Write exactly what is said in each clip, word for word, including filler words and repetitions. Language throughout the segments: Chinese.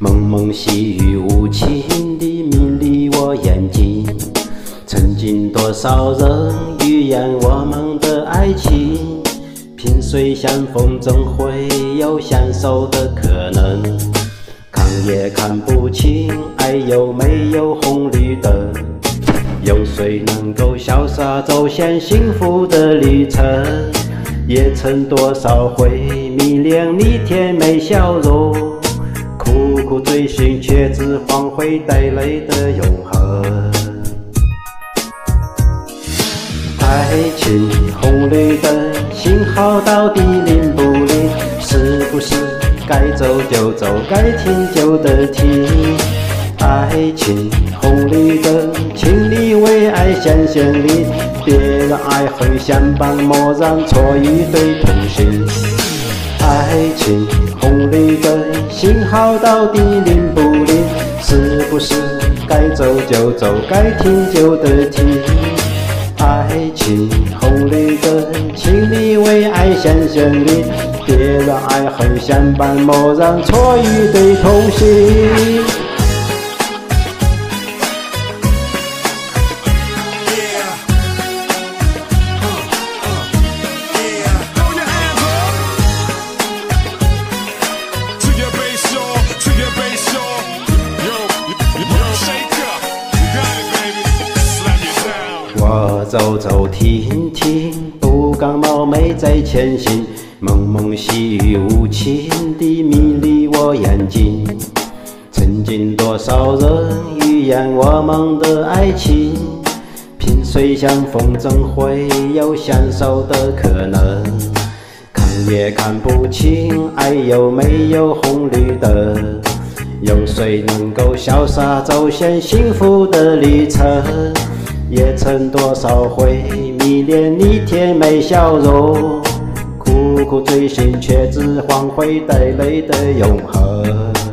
蒙蒙细雨无情的迷离我眼睛。曾经多少人预言我们的爱情，萍水相逢总会有相守的可能。看也看不清爱有没有红绿灯，有谁能够潇洒走向幸福的旅程？也曾多少回迷恋你甜美笑容，苦苦追寻却只换回带泪的永恒。爱情红绿灯，信号到底灵不灵？是不是该走就走，该停就得停？爱情红绿灯，请你为爱显显力，别让爱恨相伴，莫让错与对同行。爱情红绿灯，信号到底灵不灵？是不是该走就走，该停就得停？爱情红绿灯，请你为爱显显力，别让爱恨相伴，莫让错与对同行。我走走停停，不敢冒昧再前行。蒙蒙细雨无情地迷离我眼睛。曾经多少人预言我们的爱情，萍水相逢总会有相守的可能。看也看不清爱有没有红绿灯，有谁能够潇洒走向幸福的旅程？也曾多少回迷恋你甜美笑容，苦苦追寻却只换回带泪的永恒。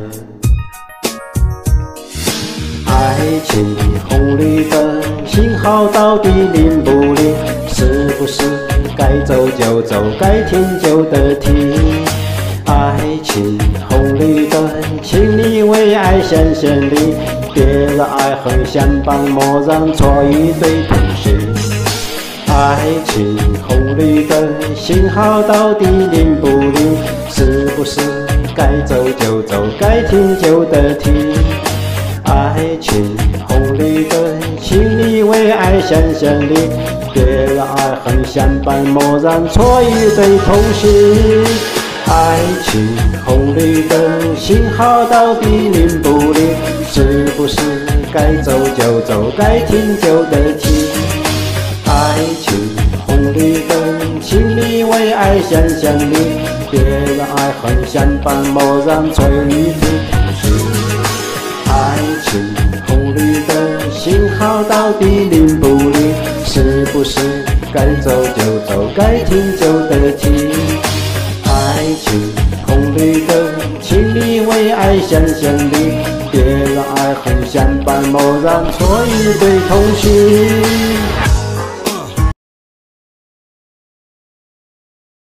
爱情红绿灯，信号到底灵不灵？是不是该走就走，该停就得停？爱情红绿灯，请你为爱显显力，别让爱恨相伴，莫让错与对同行。爱情红绿灯，信号到底灵不灵？是不是该走就走，该停就得停？爱情红绿灯，请你为爱显显力，别让爱恨相伴，莫让错与对同行。爱情红绿灯，信号到底灵不灵？是不是该走就走，该停就得停？爱情红绿灯，请你为爱显显力，别让爱恨相伴，莫让错与对同行。爱情红绿灯，信号到底灵不灵？是不是该走就走，该停就得停？爱情红绿灯，请你为爱显显力，别让爱恨相伴，莫让错与对同行。